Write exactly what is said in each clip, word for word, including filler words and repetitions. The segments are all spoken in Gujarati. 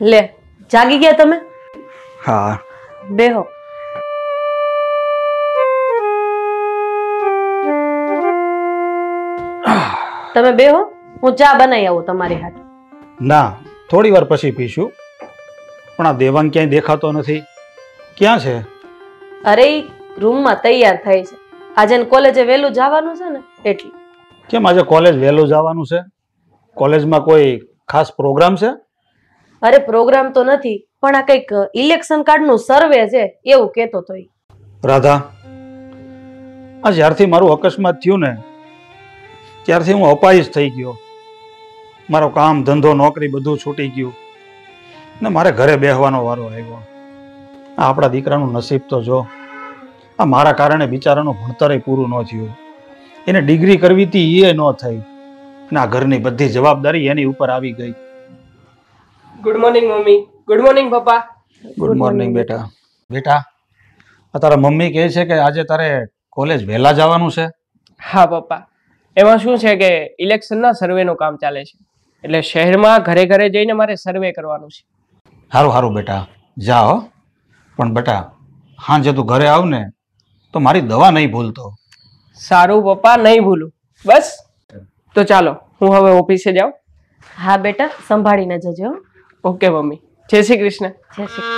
લે જાગી ગયા તમે? હા બેહો. તમે બેહો, હું ચા બનાવી આવું તમારી હાથે. ના, થોડી વાર પછી પીશું. પણ આ દેવાંગ ક્યાંય દેખાતો નથી. ક્યાં છે? અરે રૂમમાં તૈયાર થાય છે. આજે કોલેજે વહેલું જવાનું છે ને એટલે. કેમ આજે કોલેજ વહેલું જવાનું છે? કોલેજમાં કોઈ ખાસ પ્રોગ્રામ છે? અરે પ્રોગ્રામ તો નથી, પણ આ કઈક ઇલેક્શન કાર્ડનું સર્વે છે એવું કહેતો હતો. રાધા, આ જ્યારથી મારું અકસ્માત થયું ને ત્યારથી હું અપાહિજ થઈ ગયો. મારો કામ ધંધો નોકરી બધું છૂટી ગયું ને મારે ઘરે બેસવાનો વારો આવ્યો. આ આપણા દીકરાનું નસીબ તો જો. આ મારા કારણે બિચારાનું ભણતર પૂરું ન થયું. એને ડિગ્રી કરવી હતી એ ન થઈ ને આ ઘરની બધી જવાબદારી એની ઉપર આવી ગઈ. Good morning mummy. Good morning papa. Good morning બેટા. બેટા, આ તારા મમ્મી કહે છે કે આજે તારે કોલેજ વહેલા જવાનું છે? હા પપ્પા, એમાં શું છે કે ઇલેક્શનના સર્વેનું કામ ચાલે છે, એટલે શહેરમાં ઘરે ઘરે જઈને મારે સર્વે કરવાનું છે. સારું સારું બેટા, જા હો. પણ બેટા, સાંજે તું ઘરે આવ ને તો મારી દવા નહીં ભૂલતો. સારું પપ્પા, નહીં ભૂલું. બસ તો ચાલો હું હવે ઓફિસે જાઉં. હા બેટા, સંભાળીને જજો. Okay mummy. જય શ્રી કૃષ્ણ. જય શ્રી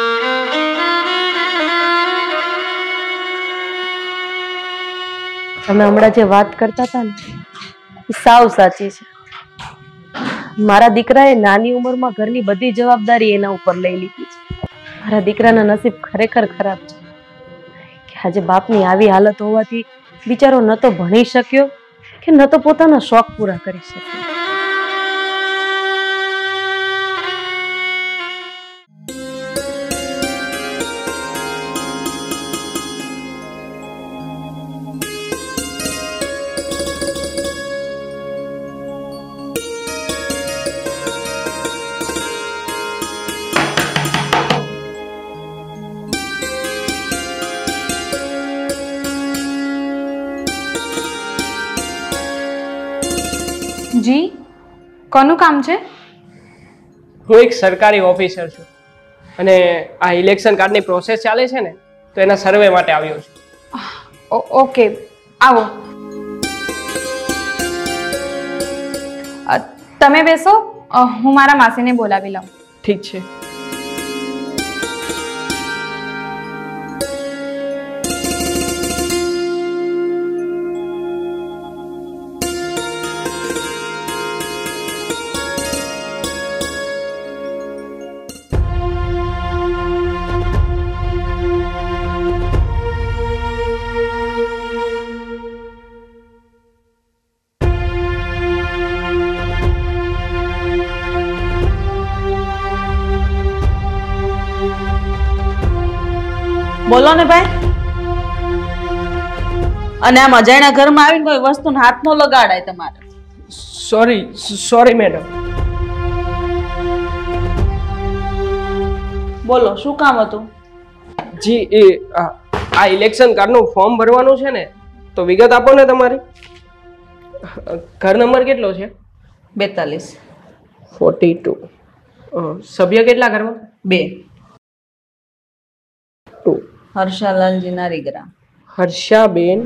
તમે હમણાં જે વાત કરતા હતા ને એ સાવ સાચી છે. મારા દીકરાએ નાની ઉંમરમાં ઘરની બધી જવાબદારી એના ઉપર લઈ લીધી છે. મારા દીકરાના નસીબ ખરેખર ખરાબ છે કે આજે બાપની આવી હાલત હોવાથી બિચારો ન તો ભણી શક્યો કે ન તો પોતાના શોખ પૂરા કરી શક્યો. જી, કોનું કામ છે? હું એક સરકારી ઓફિસર છું અને આ ઇલેક્શન કાર્ડની પ્રોસેસ ચાલે છે ને તો એના સર્વે માટે આવ્યો છું. ઓકે, આવો. તમે બેસો, હું મારા માસીને બોલાવી લઉં. ઠીક છે. બોલો ને ભાઈ. અને આમ અજાણ્યા ઘરમાં આવીને કોઈ વસ્તુનો હાથ ન લગાડાય તમારે. Sorry sorry madam. બોલો, શું કામ હતું? જી, એ આ ઇલેક્શન કાર્ડનું ફોર્મ ભરવાનું છે ને તો વિગત આપો ને તમારી. ઘર નંબર કેટલો છે? બેતાલીસ. Forty two. સભ્ય કેટલા ઘરમાં? બે. ટુ. હર્ષાલાલજી નારીગ્રામ. હર્ષાબેન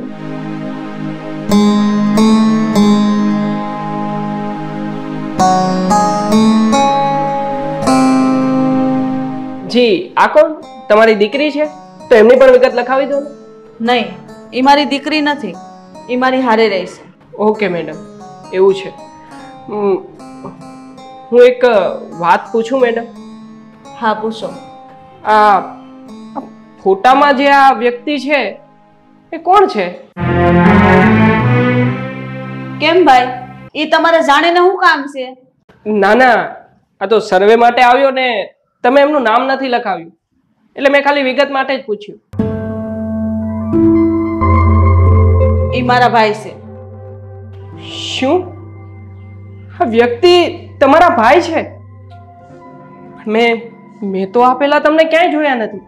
જી. આ કોણ? તમારી દીકરી છે તો એમની પણ વિગત લખાવી દો ને. નહીં, એ મારી દીકરી નથી, એ મારી હારે રહેશે. ઓકે મેડમ, એવું છે. હું એક વાત પૂછું મેડમ? હા પૂછો. આ ફોટામાં જે આ વ્યક્તિ છે એ કોણ છે? કેમ ભાઈ, એ તમારે જાણીને શું કામ છે? ના ના, આ તો સર્વે માટે આવ્યો ને તમે એમનું નામ નથી લખાવ્યું એટલે મેં ખાલી વિગત માટે જ પૂછ્યું. એ મારા ભાઈ છે. શું? આ વ્યક્તિ તમારા ભાઈ છે? મેં મેં તો આ પહેલા તમને ક્યાંય જોયા નથી.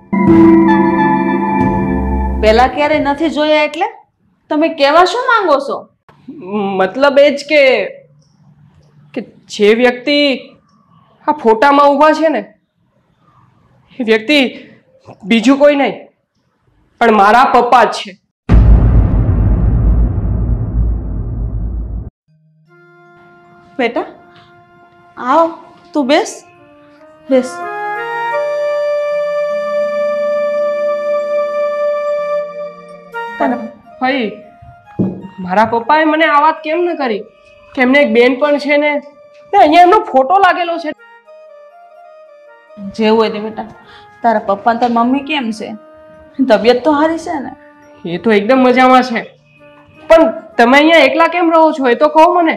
પેલા ક્યારે નથી જોયા એટલે તમે કહેવા શું માંગો છો? મતલબ એ જ કે કે જે વ્યક્તિ આ ફોટામાં ઊભા છે ને એ વ્યક્તિ બીજું કોઈ નહીં પણ મારા પપ્પા જ છે. બેટા આવ, તું બેસ બેસ. ભાઈ મારા પપ્પાએ મને આ વાત કેમ ન કરી કે એમને એક બેન પણ છે ને અહીંયા એમનો ફોટો લાગેલો છે. જેવું હોય તે બેટા, તારા પપ્પા તાર મમ્મી કેમ છે? તબિયત તો સારી છે ને? એ તો એકદમ મજામાં છે, પણ તમે અહીંયા એકલા કેમ રહો છો એ તો કહો મને.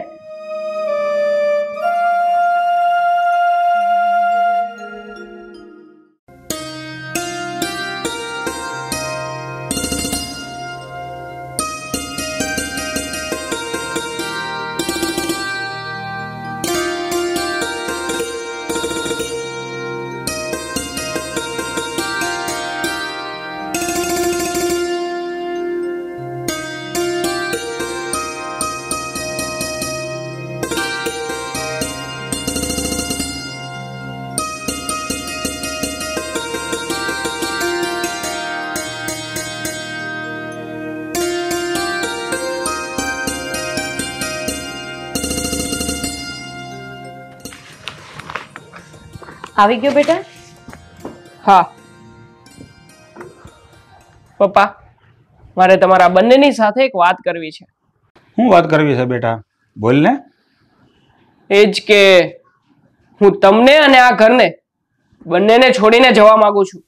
આવી ગયો બેટા? હા પપ્પા, મારે તમારા બંનેની સાથે એક વાત કરવી છે. શું વાત કરવી છે બેટા? બોલ ને. એ જ કે હું તમને અને આ ઘરને બંનેને છોડીને જવા માંગુ છું.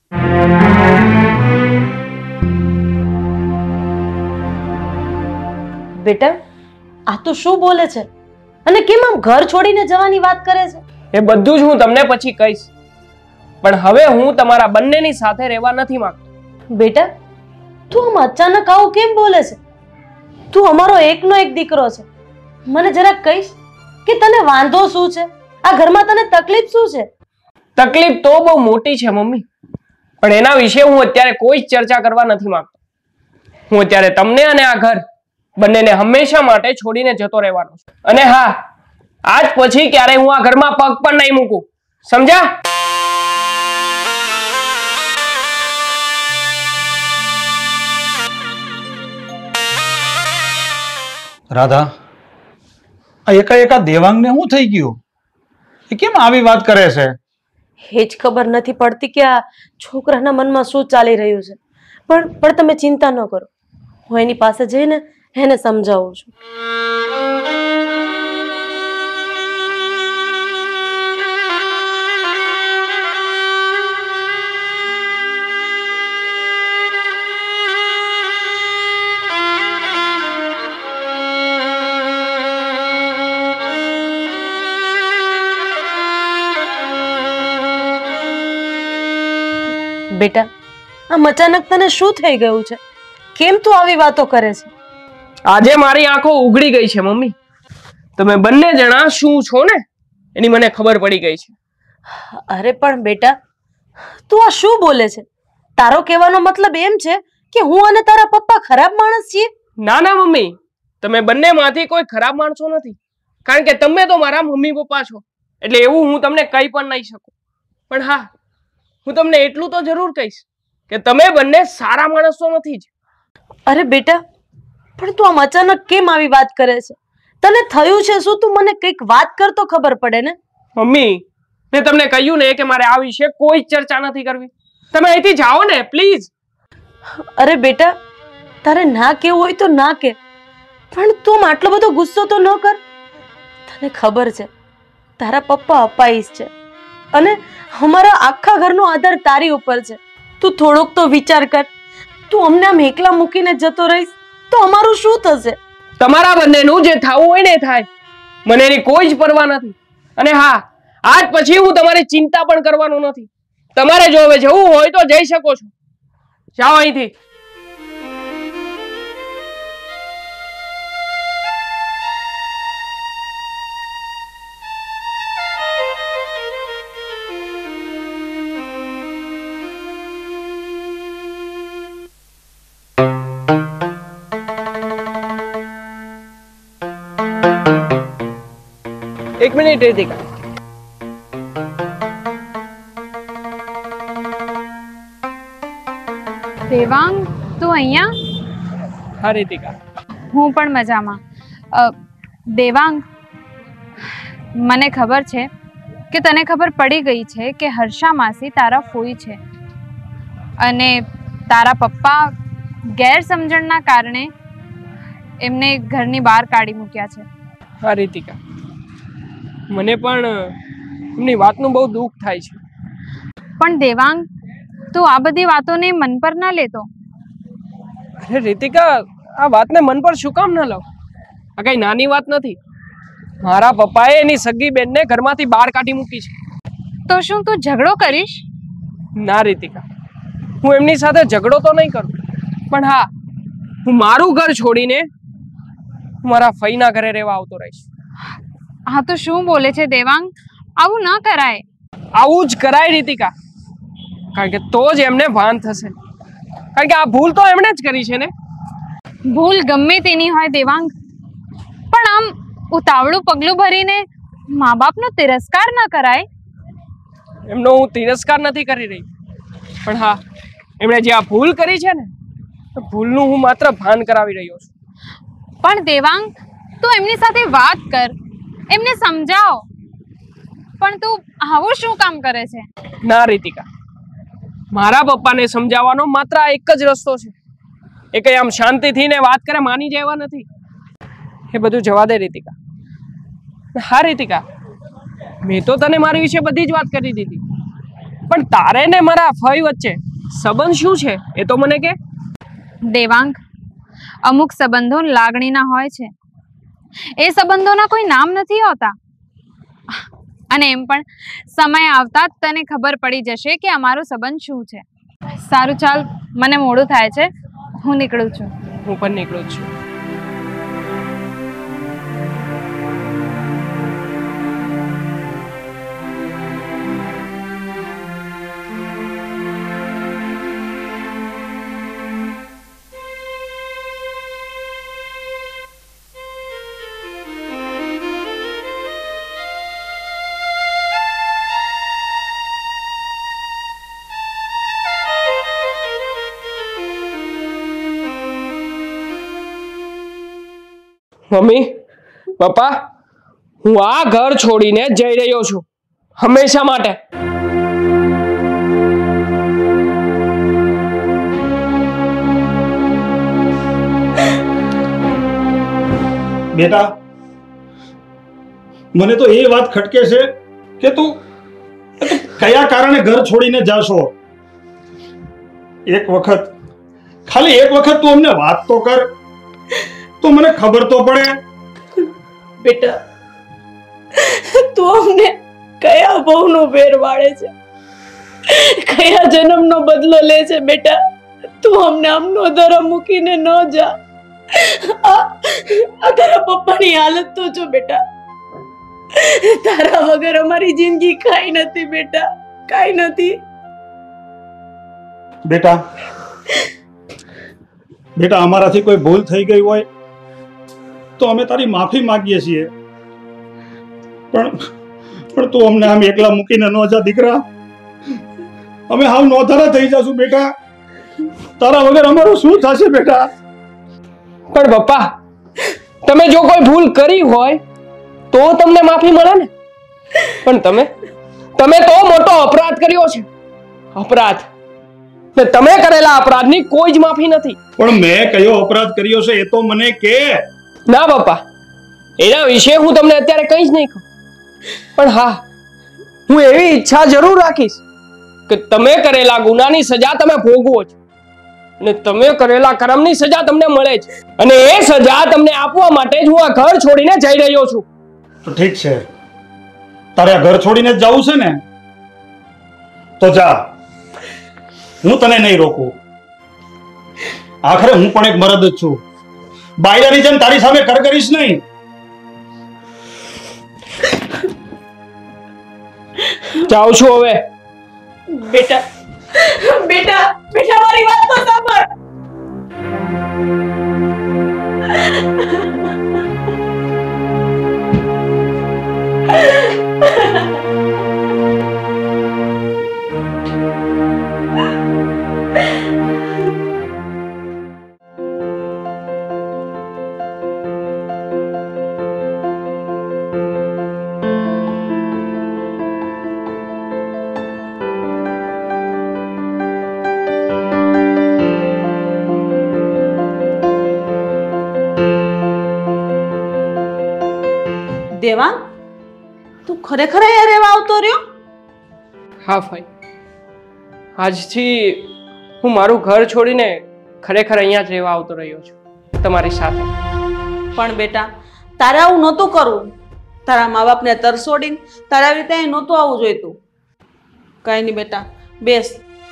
બેટા આ તો શું બોલે છે અને કેમ આમ ઘર છોડીને જવાની વાત કરે છે? એ બધું જ હું તમને પછી કહીશ, પણ હવે હું તમારા બંનેની સાથે રહેવા નથી માંગતો. બેટા તું આમ અચાનક આવું કેમ બોલે છે? તું અમારો એકનો એક દીકરો છે. મને જરાક કહીશ કે તને વાંધો શું છે? આ ઘરમાં તને તકલીફ શું છે? તકલીફ તો બહુ મોટી છે મમ્મી, પણ એના વિશે હું અત્યારે કોઈ જ ચર્ચા કરવા નથી માંગતો. હું અત્યારે તમને અને આ ઘર બંનેને હંમેશા માટે છોડીને જતો રહેવાનો છું. અને હા, આજ પછી ક્યારે હું આ ઘરમાં પગ પણ નહીં મૂકું, સમજ્યા? રાધા, આ એકાએકા દેવાંગને શું થઈ ગયું? એ કેમ આવી વાત કરે છે? એ જ ખબર નથી પડતી કે આ છોકરાના મનમાં શું ચાલી રહ્યું છે. પણ પણ તમે ચિંતા ન કરો, હું એની પાસે જઈને એને સમજાવું છું. બેટા આમ અચાનક તને શું થઈ ગયું છે? કેમ તું આવી વાતો કરે છે? આજે મારી આંખો ઉઘડી ગઈ છે મમ્મી. તમે બંને જણા શું છો ને એની મને ખબર પડી ગઈ છે. અરે પણ બેટા તું આ શું બોલે છે? તારો કહેવાનો મતલબ એમ છે કે હું અને તારા પપ્પા ખરાબ માણસ છીએ? ના ના મમ્મી, તમે બંને માંથી કોઈ ખરાબ માણસો નથી, કારણ કે તમે તો મારા મમ્મી પપ્પા છો, એટલે એવું હું તમને કહી પણ નહીં શકું. પણ હા, હું તમને એટલું તો જરૂર કહીશ કે તમે બંને સારા માણસો નથી જ. અરે બેટા પણ તું આમ અચાનક કેમ આવી વાત કરે છે? તને થયું છે શું? તું મને કંઈક વાત કર તો ખબર પડે ને. મમ્મી, મેં તમને કહ્યું ને કે મારે આ વિશે કોઈ ચર્ચા નથી કરવી. તમે અહીંથી જાઓ ને પ્લીઝ. અરે બેટા તારે ના કેવું હોય તો ના કે, પણ તું આટલો બધો ગુસ્સો તો ન કર. તને ખબર છે તારા પપ્પા અપાઈશ છે અને અમારા આખા ઘરનો આધાર તારી ઉપર છે. તું થોડોક તો વિચાર કર. તું અમને આમ એકલા મૂકીને જતો રહીશ તો અમારું શું થશે? તમારા બંનેનું જે થવું હોય ને થાય, મને એની કોઈ જ પરવા નથી. અને હા, આજ પછી હું તમારી ચિંતા પણ કરવાનું નથી. તમારે જો હવે જવું હોય તો જઈ શકો છો. જાઓ અહીંથી. એક મિનિટ રીતિકા, દેવાંગ, તું અહીંયા? હા રીતિકા, હું પણ મજામાં. અ, દેવાંગ, મને ખબર છે કે તને ખબર પડી ગઈ છે કે હર્ષા માસી તારા ફોઈ છે અને તારા પપ્પા ગેરસમજણના કારણે એમને ઘરની બહાર કાઢી મૂક્યા છે. હા રીતિકા, મને પણ એમની વાતનું બહુ દુઃખ થાય છે. પણ દેવાંગ, તું આ બધી વાતોને મન પર ના લેતો. અરે રીતિકા, આ વાતને મન પર શું કામ ન લઉં? આ કઈ નાની વાત નથી. મારા પપ્પાએ એની સગી બેનને ઘરમાંથી બહાર કાઢી મૂકી છે. તો શું તું ઝઘડો કરીશ? ના રીતિકા, હું એમની સાથે ઝઘડો તો નહીં કરું, પણ હા, હું મારું ઘર છોડીને મારા ફઈના ઘરે રહેવા આવતો રહીશ. હા તો શું બોલે છે દેવાંગ? આવું ન કરાય. આવું જ કરાય રીતિકા, કારણ કે તો જ એમને ભાન થશે. કારણ કે આ ભૂલ તો એમણે જ કરી છે ને. ભૂલ ગમે તેની હોય દેવાંગ, પણ આમ ઉતાવળું પગલું ભરીને મા બાપનો તિરસ્કાર ન કરાય. એમનો હું તિરસ્કાર નથી કરી રહી, પણ હા, એમણે જે આ ભૂલ કરી છે ને, ભૂલનું હું માત્ર ભાન કરાવી રહ્યો છું. પણ દેવાંગ, તું એમની સાથે વાત કર, એમને સમજાવ. પણ તું આવું શું કામ કરે છે? ના રીતિકા, મારા પપ્પાને સમજાવવાનો માત્ર આ એક જ રસ્તો છે. એ કઈ આમ શાંતિથી ને વાત કરે માની જાય એવા નથી. એ બધું જવા દે રીતિકા. હા રીતિકા, મેં તો તને મારી વિશે બધી જ વાત કરી દીધી, પણ તારે ને મારા ફઈ વચ્ચે સંબંધ શું છે એ તો મને કે. દેવાંગ, અમુક સંબંધો લાગણીના હોય છે. એ સંબંધોના કોઈ નામ નથી હોતા. અને એમ પણ સમય આવતા જ તને ખબર પડી જશે કે અમારો સંબંધ શું છે. સારું, ચાલ, મને મોડું થાય છે, હું નીકળું છું. હું પણ નીકળું છું. મમ્મી, પપ્પા, હું આ ઘર છોડીને જઈ રહ્યો છું, હંમેશા માટે. બેટા, મને તો એ વાત ખટકે છે કે તું કયા કારણે ઘર છોડીને જાશો. એક વખત, ખાલી એક વખત તું અમને વાત તો કર, તો મને ખબર તો પડે. બેટા, તું અમને કયા બહુનો વેર વાળે છે, કયા જન્મનો બદલો લે છે? બેટા, તું અમને આમનો ધર્મ મૂકીને ન જા. આ તારા પપ્પાની હાલત તો જો બેટા. તારા વગર અમારી જિંદગી કાઈ નથી બેટા, કાઈ નથી. બેટા, બેટા, અમારાથી કોઈ ભૂલ થઈ ગઈ હોય તો અમે તારી માફી માંગીએ છીએ, પણ પણ તું અમને આમ એકલા મૂકીને ન જા દીકરા. અમે હાવ નોધારા થઈ જશું બેટા. તારા વગર અમારું શું થશે બેટા? પણ પપ્પા, તમે જો કોઈ ભૂલ કરી હોય તો તમને માફી મળે ને, પણ તમે તમે તો મોટો અપરાધ કર્યો છે. અપરાધ, ને તમે કરેલા અપરાધની કોઈ જ માફી નથી. પણ મેં કયો અપરાધ કર્યો છે એ તો મને કે. ના પપ્પા, એના વિશે હું તમને અત્યારે કંઈ જ નહીં કહું, પણ હા, હું એવી ઈચ્છા જરૂર રાખીશ કે તમે કરેલા ગુનાની સજા તમે ભોગવો છો, અને તમે કરેલા કર્મની સજા તમને મળે છે, અને એ સજા તમને આપવા માટે જ હું આ ઘર છોડીને જઈ રહ્યો છું. તો ઠીક છે, તારે આ ઘર છોડીને જ જવું છે ને, તો જા, હું તને નહીં રોકું. આખરે હું પણ એક મરદ જ છું. બાયરાની જેમ તારી સામે કર કરીશ નહીં. જાઉં છું હવે. બેટા, બેટા, બેટા, મારી વાત તો સાંભળ. દેવાંગ, તું ખરેખર અહીંયા રહેવા આવતો રહ્યો? હા ભાઈ, આજથી હું મારું ઘર છોડીને ખરેખર અહીંયા જ રહેવા આવતો રહ્યો છું તમારી સાથે. પણ બેટા, તારે આવું નહોતું કરવું. તારા મા બાપને તરસોડીને તારા રીતે અહીં નહોતું આવવું જોઈતું. કઈ નહીં બેટા, બેસ.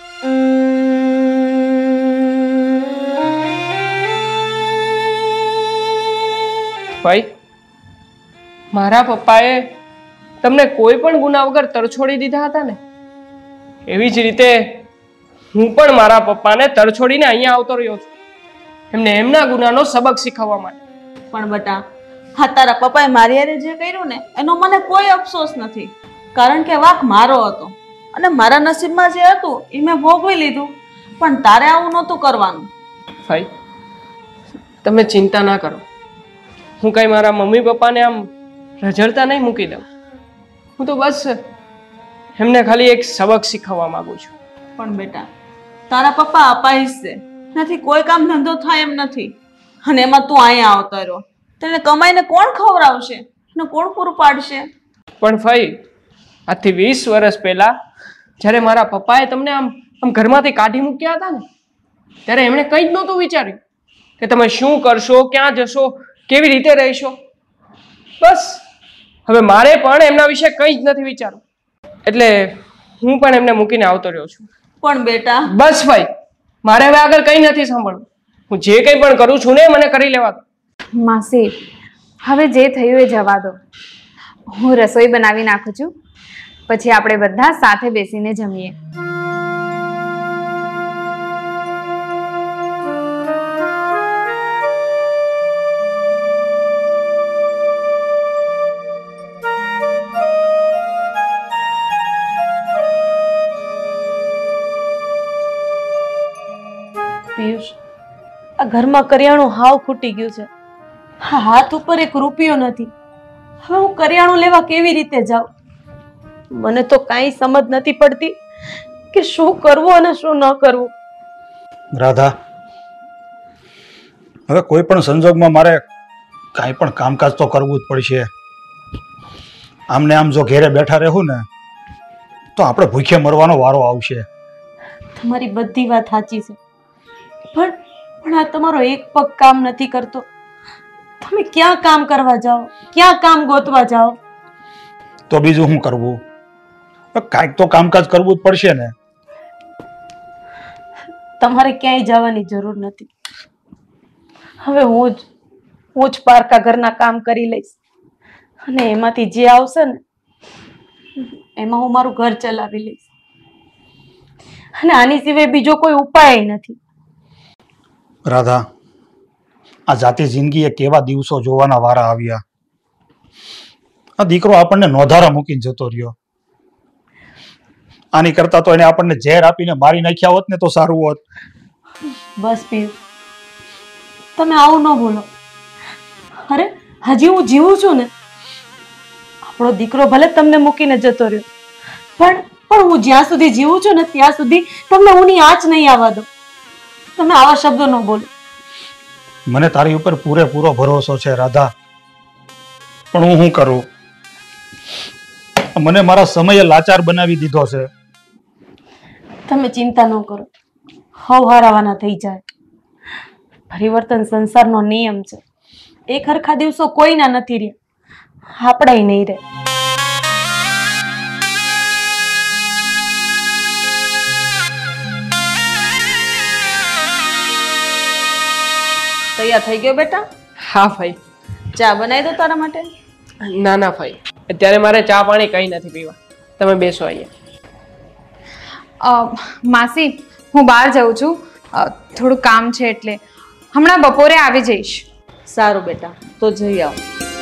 ભાઈ, મારા પપ્પાએ તમને કોઈ પણ ગુના વગર તરછોડી દીધા હતા ને, એવી જ રીતે હું પણ મારા પપ્પાને તરછોડીને અહીંયા આવતો રહ્યો છું, એમને એમના ગુનાનો સબક શીખવવા માટે. પણ બેટા, હા, તારા પપ્પાએ મારી હારે જે કર્યું ને એનો મને કોઈ અફસોસ નથી, કારણ કે વાંક મારો હતો અને મારા નસીબમાં જે હતું એ મેં ભોગવી લીધું. પણ તારે આવું નહોતું કરવાનું. ભાઈ, તમે ચિંતા ના કરો. હું કઈ મારા મમ્મી પપ્પાને આમ રઝળતા નહીં મૂકી દઉં. હું તો બસ એમને ખાલી એક સબક શીખવવા માંગુ છું. પણ બેટા, તારા પપ્પા અપાહીશ છે, નથી કોઈ કામ ધંધો થાય એમ નથી, અને એમાં તું અહીંયા આવતો રહ્યો. તને કમાઈને કોણ ખવડાવશે ને કોણ પૂરું પાડશે? પણ ભાઈ, આજથી વીસ વર્ષ પહેલા જ્યારે મારા પપ્પાએ તમને આમ આમ ઘરમાંથી કાઢી મૂક્યા હતા ને, ત્યારે એમણે કંઈ જ નહોતું વિચાર્યું કે તમે શું કરશો, ક્યાં જશો, કેવી રીતે રહેશો. બસ હવે મારે પણ એમના વિશે કંઈ જ નથી વિચારવું, એટલે હું પણ એમને મૂકીને આવતો રહ્યો છું. પણ બેટા, બસ ભાઈ, મારે હવે આગળ કંઈ નથી સાંભળવું. હું જે કંઈ પણ કરું છું ને મને કરી લેવા દો. માસી, હવે જે થયું એ જવા દો. હું રસોઈ બનાવી નાખું છું, પછી આપણે બધા સાથે બેસીને જમીએ. પિયુષ, આ ઘરમાં કરિયાણું હાવ ખૂટી ગયું છે. હા, હાથ ઉપર એક રૂપિયો નથી. હવે હું કરિયાણું લેવા કેવી રીતે જાઉં? મને તો કાંઈ સમજ નથી પડતી કે શું કરવું અને શું ન કરવું. રાધા, હવે કોઈ પણ સંજોગમાં મારે કાંઈ પણ કામકાજ તો કરવું જ પડશે. આમને આમ જો ઘેરે બેઠા રહેવું ને તો આપણે ભૂખે મરવાનો વારો આવશે. તમારી બધી વાત સાચી છે, પણ પણ આ તમારો એક પગ કામ નથી કરતો. તમે ક્યાં કામ કરવા જાઓ, ક્યાં કામ ગોતવા જાઓ? તો બીજું શું કરવું? કાંઈક તો કામકાજ કરવું જ પડશે ને. તમારે ક્યાંય જવાની જરૂર નથી. હવે હું જ હું જ પારકા ઘરના કામ કરી લઈશ, અને એમાંથી જે આવશે ને એમાં હું મારું ઘર ચલાવી લઈશ. અને આની સિવાય બીજો કોઈ ઉપાય નથી. રાધા, આ જાતિ જિંદગીએ કેવા દિવસો જોવાના વારા આવ્યા. આ દીકરો આપણને નોધારા મૂકીને જતો રહ્યો. આની કરતા તો એને આપણને ઝેર આપીને મારી નાખ્યા હોત ને તો સારું હોત. બસ પિયુષ, તમે આવું ન બોલો. અરે, હજી હું જીવું છું ને. આપણો દીકરો ભલે તમને મૂકીને જતો રહ્યો, પણ પણ હું જ્યાં સુધી જીવું છું ને ત્યાં સુધી તમને ઊની આંચ નહીં આવવા દો. તમે આવા શબ્દો ન બોલો. મને તારી ઉપર પૂરેપૂરો ભરોસો છે રાધા, પણ હું શું કરું? મને મારા સમયે લાચાર બનાવી દીધો છે. તમે ચિંતા ન કરો, હવ હારાવાના થઈ જાય. પરિવર્તન સંસારનો નિયમ છે. એક હરખા દિવસો કોઈના નથી રહ્યા, આપણાય નહીં રહે. તૈયાર થઈ ગયો બેટા? હા ભાઈ. ચા બનાવી દો તારા માટે? ના ના ભાઈ, અત્યારે મારે ચા પાણી કંઈ નથી પીવા. તમે બેસો અહીંયા. માસી, હું બહાર જાઉં છું, થોડું કામ છે એટલે હમણાં બપોરે આવી જઈશ. સારું બેટા, તો જઈ આવ.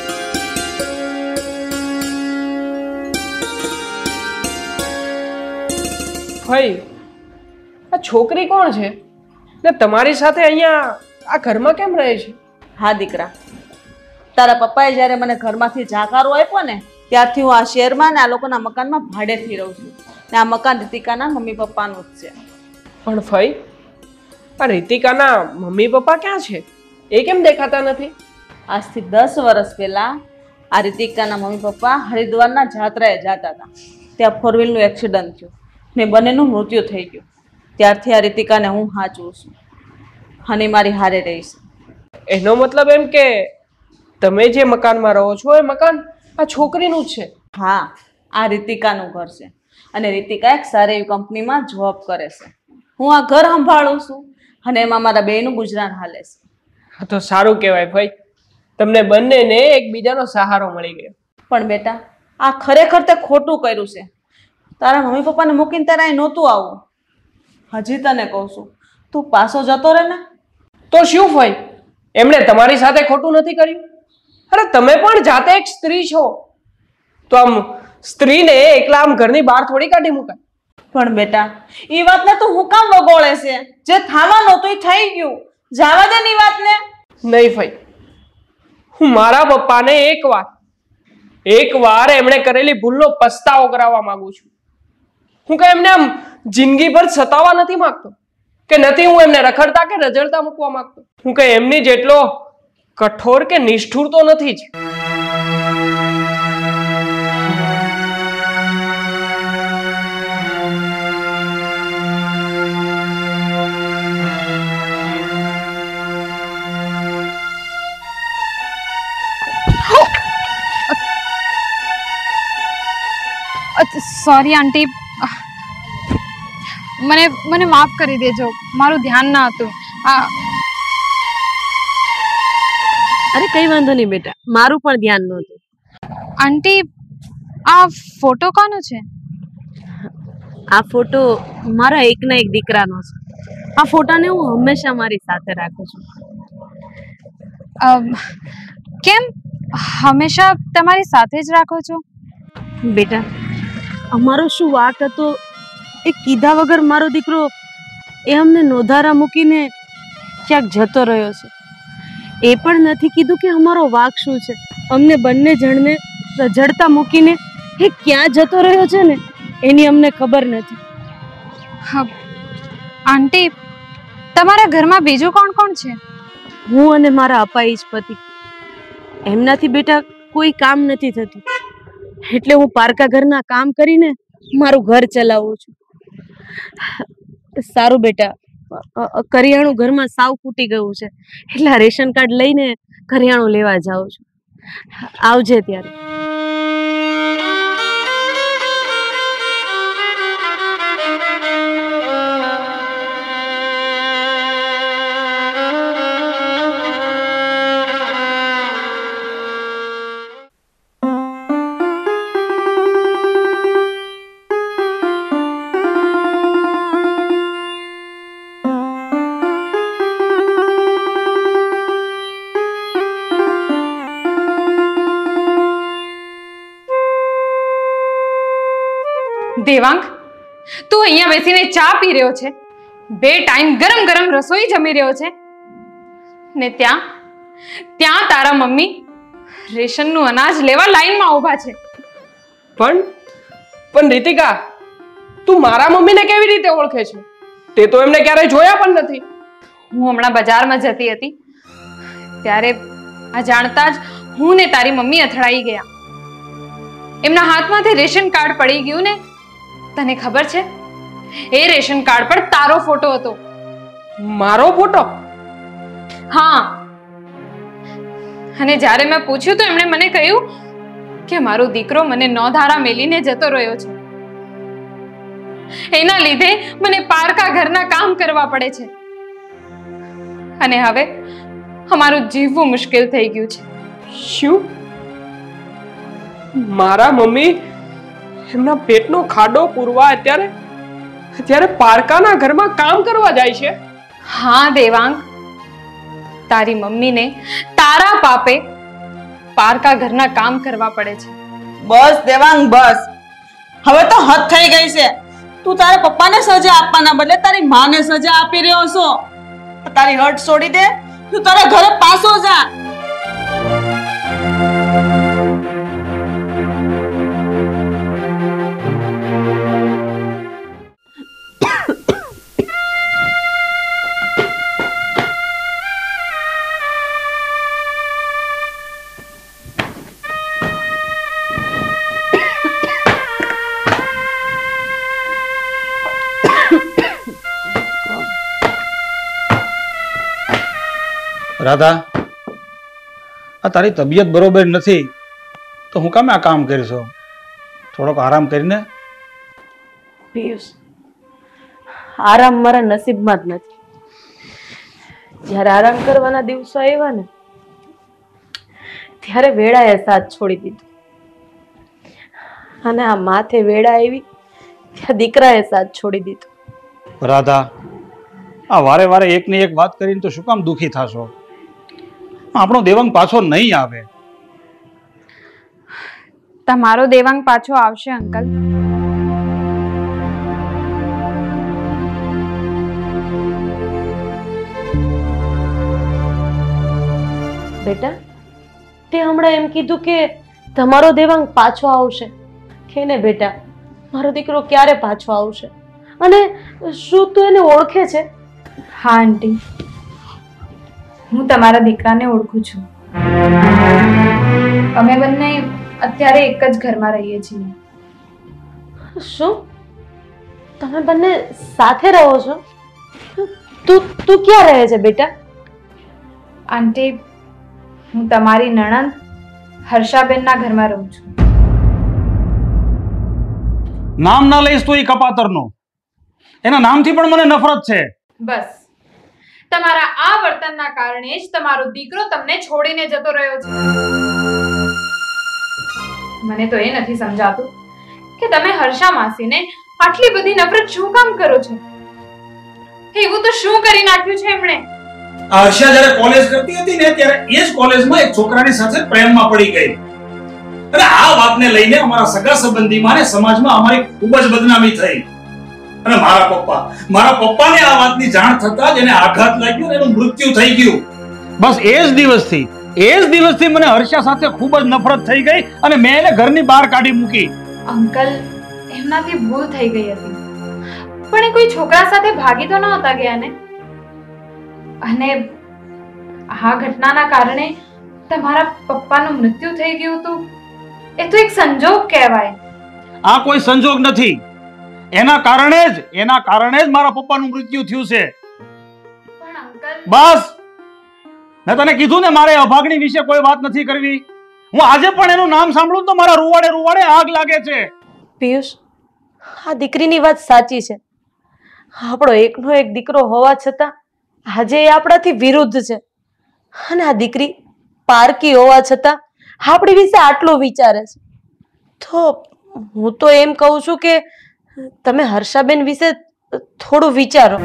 ભાઈ, આ છોકરી કોણ છે ને તમારી સાથે અહીંયા આ ઘરમાં કેમ રહે છે? હા દીકરા, તારા પપ્પાએ જ્યારે મને ઘરમાંથી જાકારો આપ્યો ને ત્યારથી હું આ શહેરમાં ને આ લોકોના મકાનમાં ભાડેથી રહું છું, ને આ મકાન રીતિકાના મમ્મી પપ્પાનું જ છે. પણ ભાઈ, આ રીતિકાના મમ્મી પપ્પા ક્યાં છે? એ કેમ દેખાતા નથી? આજથી દસ વર્ષ પહેલા આ રીતિકાના મમ્મી પપ્પા હરિદ્વારના જાત્રાએ જતા હતા. ત્યાં ફોર વ્હીલનું એક્સિડન્ટ થયું ને બંનેનું મૃત્યુ થઈ ગયું. ત્યારથી આ રીતિકાને હું હાચું છું અને મારી હારે રહીશ. એનો મતલબ એમ કે તમે જે મકાનમાં રહો છો એ મકાન આ છોકરીનું જ છે? હા, આ રીતિકાનું ઘર છે અને રીતિકા એક સારી એવી કંપનીમાં જોબ કરે છે. હું આ ઘર સંભાળું છું અને એમાં મારા બેયનું ગુજરાન હાલે છે. હા તો સારું કહેવાય ભાઈ, તમને બંનેને એકબીજાનો સહારો મળી ગયો. પણ બેટા, આ ખરેખર તે ખોટું કર્યું છે. તારા મમ્મી પપ્પાને મૂકીને તારા અહીં નહોતું આવવું. હજી તને કહું છું, તું પાછો જતો રહે ને. તો શું ભાઈ, એમણે તમારી સાથે ખોટું નથી કર્યું? અરે તમે પણ જાતે એક સ્ત્રી છો, તો આમ સ્ત્રીને એકલા આમ ઘરની બહાર થોડી કાઢી મુકાય. પણ બેટા, એ વાતને તું હું કામ વગોળે છે? જે થવાનું હતું એ થઈ ગયું. જવા દે ની વાતને. નહીં ભાઈ, હું મારા પપ્પાને એક વાર એક વાર એમણે કરેલી ભૂલનો પસ્તાવો કરાવવા માંગુ છું. હું કઈ એમને આમ જિંદગી ભર સતાવવા નથી માંગતો, કે નથી હું એમને રખડતા કે રજડતા મૂકવા માંગતો. હું કઈ એમની જેટલો કઠોર કે નિષ્ઠુર તો નથી જ. સોરી આંટી, મને મને માફ કરી દેજો, મારું ધ્યાન ના હતું. આ અરે કઈ વાંધો નહીં બેટા, મારું પણ ધ્યાન નહોતું. આંટી, આ ફોટો કોનો છે? આ ફોટો મારા એકના એક દીકરાનો છે. આ ફોટાને હું હંમેશા મારી સાથે રાખું છું. અમ, કેમ હંમેશા તમારી સાથે જ રાખો છો? બેટા, અમારો શું વાક હતો એ કીધા વગર મારો દીકરો એ અમને નોધારા મૂકીને ક્યાંક જતો રહ્યો છે. એ પણ નથી કીધું કે અમારો વાક શું છે. અમને બંને જણને રઝળતા મૂકીને એ ક્યાં જતો રહ્યો છે ને એની અમને ખબર નથી. હા આંટી, તમારા ઘરમાં બીજું કોણ કોણ છે? હું અને મારા અપાઈ જ પતિ. એમનાથી બેટા કોઈ કામ નથી થતું, એટલે હું પારકા ઘરના કામ કરીને મારું ઘર ચલાવું છું. સારું બેટા, કરિયાણું ઘરમાં સાવ ફૂટી ગયું છે, એટલે આ રેશન કાર્ડ લઈને કરિયાણું લેવા જાઉં છું. આવજે ત્યારે. દેવાંગ, તું અહીંયા બેસીને ચા પી રહ્યો છે, બે ટાઈમ ગરમ ગરમ રસોઈ જમી રહ્યો છે ને ત્યાં ત્યાં તારા મમ્મી રેશનનું અનાજ લેવા લાઈનમાં ઊભા છે. પણ પણ રીતિકા, તું મારા મમ્મીને કેવી રીતે ઓળખે છે? તે તો એમને ક્યારેય જોયા પણ નથી. હું હમણાં બજારમાં જતી હતી ત્યારે અજાણતા જ હું ને તારી મમ્મી અથડાઈ ગયા. એમના હાથમાંથી રેશન કાર્ડ પડી ગયું ને તને ખબર છે, એ રેશન કાર્ડ પર તારો ફોટો હતો. મારો ફોટો? હા. અને જ્યારે મેં પૂછ્યું તો એમણે મને કહ્યું કે મારો દીકરો મને નોધારા મેલીને જતો રહ્યો છે, એના લીધે મને પારકા ઘરના કામ કરવા પડે છે અને હવે અમારું જીવવું મુશ્કેલ થઈ ગયું છે. શું? મારા મમ્મી એમના પેટનો ખાડો પૂરવા અત્યારે અત્યારે પારકાના ઘરમાં કામ કરવા જાય છે? હા દેવાંગ, તારી મમ્મીને તારા પાપે પારકા ઘરના કામ કરવા પડે છે. બસ દેવાંગ બસ, હવે તો હદ થઈ ગઈ છે. તું તારા પપ્પાને સજા આપવાના બદલે તારી માને સજા આપી રહ્યો છો. તારી હટ છોડી દે, તું તારા ઘરે પાછો જા. રાધા, આ તારી તબિયત બરોબર નથી તો હું કામ આ કામ કરીશો? થોડોક આરામ કરીને. પિયુષ, આરામ મારા નસીબમાં જ નથી. જ્યારે આરામ કરવાના દિવસો આવ્યા ને ત્યારે વેળાએ સાથ છોડી દીધો, અને આ માથે વેળા આવી ત્યાં દીકરાએ સાથ છોડી દીધો. રાધા, આ વારે વારે એક ને એક વાત કરીને તો શું કામ દુખી થાશો? આપણો દેવાંગ પાછો નહીં આવે. તમારો દેવાંગ પાછો આવશે અંકલ. બેટા, તે હમણાં એમ કીધું કે તમારો દેવાંગ પાછો આવશે. કે ને બેટા, મારો દીકરો ક્યારે પાછો આવશે? અને શું તું એને ઓળખે છે? હા આંટી, હું તમારા દીકરાને ઓળખું છું. અમે બંને અત્યારે એક જ ઘરમાં રહીએ છીએ. શું તમે બંને સાથે રહો છો? તું તું ક્યાં રહે છે બેટા? આંટી, હું તમારી નણંદ હર્ષાબેનના ઘરમાં રહું છું. નામ ના લઈશ તો એ કપાતરનો. એના નામથી પણ મને નફરત છે. બસ તમારા આ વર્તનના કારણે જ તમારો દીકરો તમને છોડીને જતો રહ્યો છે. મને તો એ નથી સમજાતું કે તમે હર્ષા માસીને આટલી બધી નફરત શું કામ કરો છો? એવું તો શું કરી નાખ્યું છે એમણે? આ હર્ષા જ્યારે કોલેજ કરતી હતી ને ત્યારે એ જ કોલેજમાં એક છોકરાની સાથે પ્રેમમાં પડી ગઈ. અને આ વાતને લઈને અમારા સગા સંબંધીમાં ને સમાજમાં અમારી ખૂબ જ બદનામી થઈ. અને મારા પપ્પા મારા પપ્પાને આ વાતની જાણ થતા જ એને આઘાત લાગ્યો અને એનું મૃત્યુ થઈ ગયું. બસ એ જ દિવસથી એ જ દિવસથી મને હર્ષા સાથે ખૂબ જ નફરત થઈ ગઈ અને મેં એને ઘરની બહાર કાઢી મૂકી. અંકલ, એમનાથી ભૂલ થઈ ગઈ હતી, પણ એ કોઈ છોકરા સાથે ભાગી તો નહોતા ગયા ને? અને આ ઘટનાના કારણે તમારા પપ્પાનું મૃત્યુ થઈ ગયું હતું, એ તો એક સંજોગ કહેવાય. આ કોઈ સંજોગ નથી. એના કારણે જ એના કારણે જ મારા પપ્પાનું મૃત્યુ થયું છે. પણ અંકલ, બસ, મેં તને કીધું ને મારે અભાગણી વિશે કોઈ વાત નથી કરવી. હું આજે પણ એનું નામ સાંભળું તો મારા રૂવાડે રૂવાડે આગ લાગે છે. પિયુષ, આ દીકરીની વાત સાચી છે. આપણો એકનો એક દીકરો હોવા છતાં આજે એ આપણાથી વિરુદ્ધ છે. અને આ દીકરી પારકી હોવા છતાં આપણી વિશે આટલું વિચારે છે. તો હું તો એમ કહું છું કે તમે હર્ષાબેન વિશે થોડું વિચારો.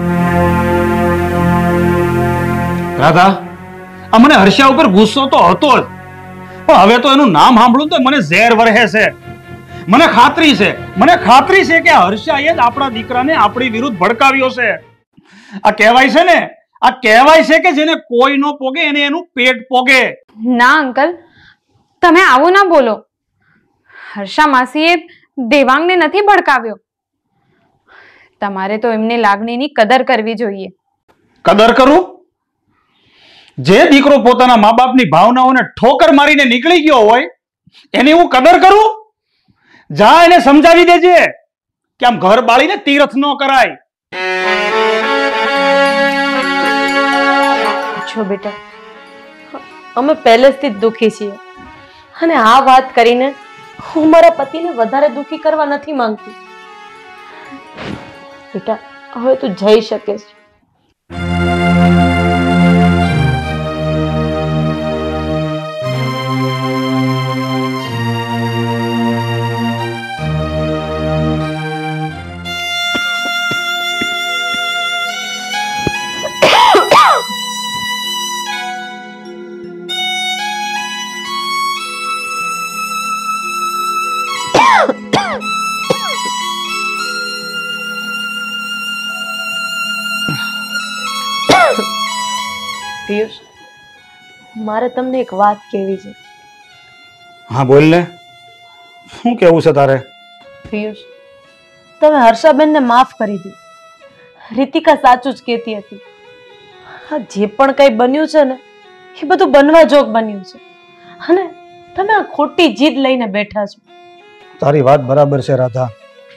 રાધા, આ મને હર્ષા ઉપર ગુસ્સો તો હતો જ, પણ હવે તો એનું નામ સાંભળું તો મને ઝેર વરહે છે. મને ખાતરી છે મને ખાતરી છે કે હર્ષાએ જ આપણા દીકરાને આપણી વિરુદ્ધ ભડકાવ્યો છે. આ કહેવાય છે ને આ કહેવાય છે કે જેને કોઈ ન પોગે એને એનું પેટ પોગે. ના અંકલ, તમે આવું ના બોલો. હર્ષા માસીએ દેવાંગને નથી ભડકાવ્યો. તમારે તો એમની લાગણીની કદર કરવી જોઈએ. કદર કરું? જે દીકરો પોતાના મા બાપની ભાવનાઓને ઠોકર મારીને નીકળી ગયો હોય એની હું કદર કરું? જા એને સમજાવી દેજે કે આમ ઘર બાળીને તીર્થ ન કરાય. જો બેટા, અમે પહેલેથી જ દુખી છીએ, અને આ વાત કરીને હું મારા પતિને વધારે દુખી કરવા નથી માંગતી. બેટા, હવે તું જઈ શકે છે. પિયુષ, મારે તમને એક વાત કહેવી છે. હા બોલ ને, શું કેવું છે તારે? પિયુષ, તમે હર્ષાબેનને માફ કરી દી. રીતિકા સાચું જ કહેતી હતી. હા, જે પણ કંઈ બન્યું છે ને એ બધું બનવા જોગ બન્યું છે, અને તમે આ ખોટી જીદ લઈને બેઠા છો. તારી વાત બરાબર છે રાધા.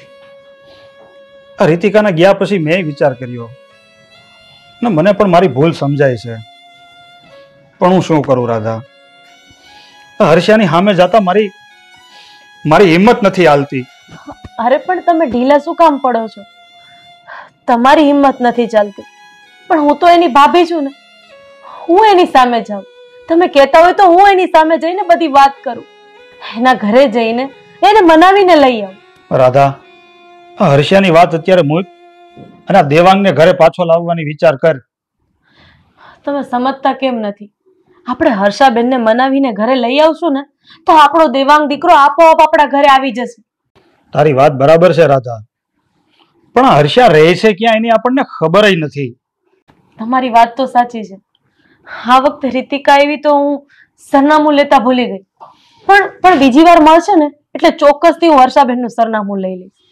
આ રીતિકાના ગયા પછી મેં વિચાર કર્યો ને મને પણ મારી ભૂલ સમજાય છે. પણ હું શું કરું રાધા, હર્ષાની સામે જતા મારી મારી હિંમત નથી હાલતી. અરે પણ તમે ઢીલા શું કામ પડો છો? તમારી હિંમત નથી ચાલતી, પણ હું તો એની ભાભી છું ને, હું એની સામે જાઉં. તમે કહેતા હોય તો હું એની સામે જઈને બધી વાત કરું, એના ઘરે જઈને એને મનાવીને લઈ આવું. રાધા, આ હર્ષાની વાત અત્યારે મૂક અને આ દેવાંગને ઘરે પાછો લાવવાની વિચાર કર. તમે સમજતા કેમ નથી? આપણે હર્ષાબેનને મનાવીને ઘરે લઈ આવશું ને તો આપણો દેવાંગ દીકરો આપોઆપ આપણા ઘરે આવી જશે. તારી વાત બરાબર છે રાધા, પણ આ હર્ષા રહે છે ક્યાં એની આપણને ખબર જ નથી. તમારી વાત તો સાચી છે. આ વખતે રીતિકા આવી તો હું સરનામું લેતા ભૂલી ગઈ, પણ પણ બીજી વાર મળશે ને એટલે ચોક્કસથી હું હર્ષાબેનનું સરનામું લઈ લઈશ.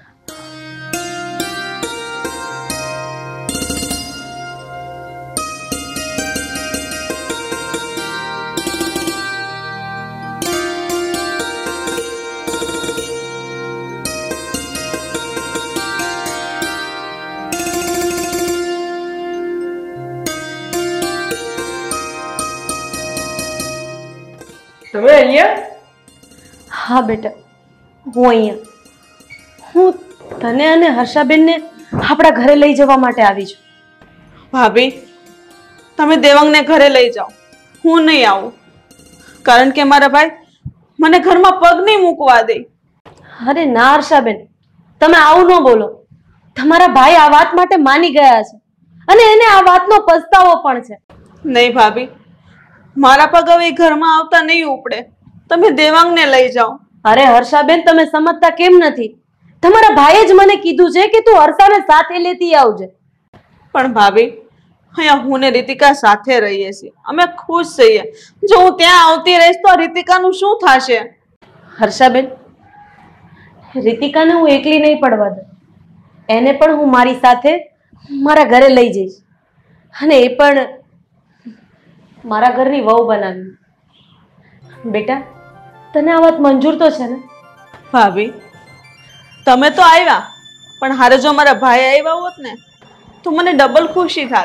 તમે અહીંયા? હા બેટા, હું અહીંયા. હું તને અને હર્ષાબેનને આપણા ઘરે લઈ જવા માટે આવી છું. ભાભી, તમે દેવાંગને ઘરે લઈ જાઓ, હું નહીં આવું. કારણ કે મારા ભાઈ મને ઘરમાં પગ નહીં મૂકવા દે. અરે ના હર્ષાબેન, તમે આવું ન બોલો. તમારા ભાઈ આ વાત માટે માની ગયા છે અને એને આ વાતનો પસ્તાવો પણ છે. નહીં ભાભી, મારા પગ હવે ઘરમાં આવતા નહીં ઉપડે. તમે દેવાંગને લઈ જાઓ. અરે હર્ષાબેન, તમે સમજતા કેમ નથી? તમારા ભાઈએ જ મને કીધું છે કે તું હર્ષાને સાથે લેતી આવજે. પણ ભાભી, અહીંયા હું ને રીતિકા સાથે રહીએ છીએ, અમે ખુશ છીએ. જો હું ત્યાં આવતી રહીશ તો રીતિકાનું શું થશે? હર્ષાબેન, રીતિકાને હું એકલી નહીં પડવા દઉં. એને પણ હું મારી સાથે મારા ઘરે લઈ જઈશ, અને એ પણ મારા ઘરની વહુ બનાવી. બેટા, તને આ વાત મંજૂર તો છે ને? ભાભી, તમે તો આવ્યા, પણ હારે જો મારા ભાઈ આવ્યા હોત ને તો મને ડબલ ખુશી થાત.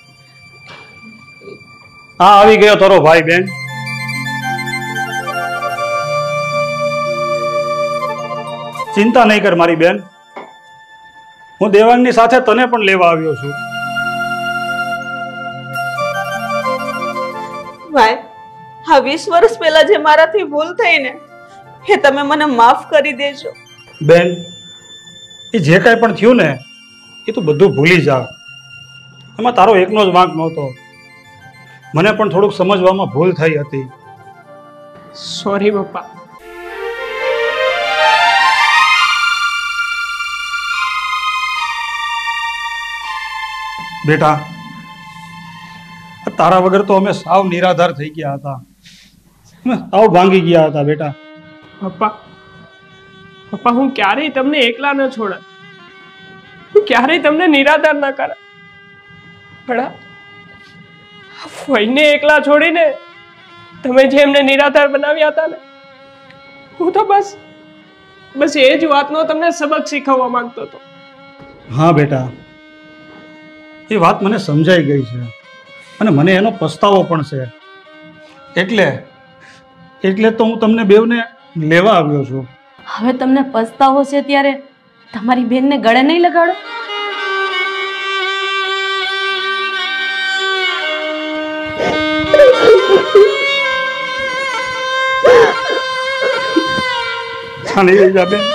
હા, આવી ગયો તારો ભાઈ. બેન, ચિંતા નહીં કર મારી બેન, હું દેવાંગની સાથે તને પણ લેવા આવ્યો છું. ભાઈ, હા વીસ વર્ષ પહેલા જે મારાથી ભૂલ થઈ ને એ તમે મને માફ કરી દેજો. બેન, એ જે કાંઈ પણ થયું ને એ તું બધું ભૂલી જા. એમાં તારો એકનો જ વાંક નહોતો. મને પણ થોડુંક સમજવામાં ભૂલ થઈ હતી. સોરી પપ્પા. બેટા, તારા વગર તો અમે સાવ નિરાધાર થઈ ગયા હતા, અમે સાવ ભાંગી ગયા હતા બેટા. પપ્પા, પપ્પા હું ક્યારેય તમને એકલા ન છોડા, હું ક્યારેય તમને નિરાધાર ન કરા. પણ ફઈને એકલા છોડીને તમે જે એમને નિરાધાર બનાવ્યા હતા ને, હું તો બસ બસ એ જ વાતનો તમને સબક શીખવવા માંગતો હતો. હા બેટા, એ વાત મને સમજાઈ ગઈ છે અને મને એનો પસ્તાવો પણ છે. એટલે એટલે તો હું તમને બેવને લેવા આવ્યો છું. હવે તમને પસ્તાવો છે ત્યારે તમારી બેનને ગળે નહીં લગાડો. ચાલી રહી જા બેન.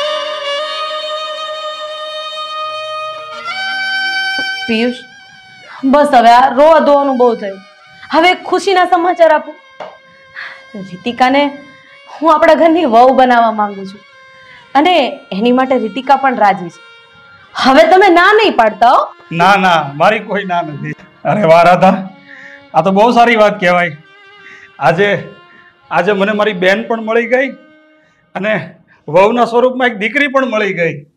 પિયુષ, બસ હવે આ રોવા ધોવાનું બહુ થયું. હવે ખુશીના સમાચાર આપો. રીતિકાને હું આપણા ઘરની વહુ બનાવવા માંગુ છું અને એની માટે રીતિકા પણ રાજી છે. હવે તમે ના નહીં પાડતા હો? ના ના, મારી કોઈ ના નથી. અરે વાહ રાધા, આ તો બહુ સારી વાત કહેવાય. આજે આજે મને મારી બેન પણ મળી ગઈ અને વહુના સ્વરૂપમાં એક દીકરી પણ મળી ગઈ.